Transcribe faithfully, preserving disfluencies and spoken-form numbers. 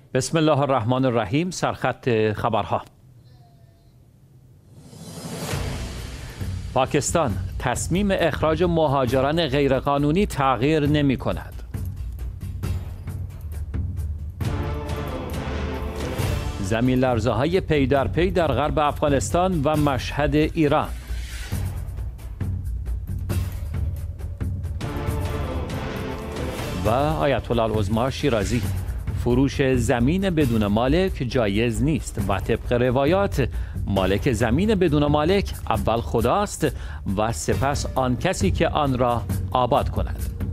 بسم الله الرحمن الرحیم. سرخط خبرها. پاکستان تصمیم اخراج مهاجران غیرقانونی تغییر نمی کند. زمین لرزه های پی در پی در غرب افغانستان و مشهد ایران. و آیت الله العظما شیرازی: فروش زمین بدون مالک جایز نیست و طبق روایات مالک زمین بدون مالک اول خداست و سپس آن کسی که آن را آباد کند.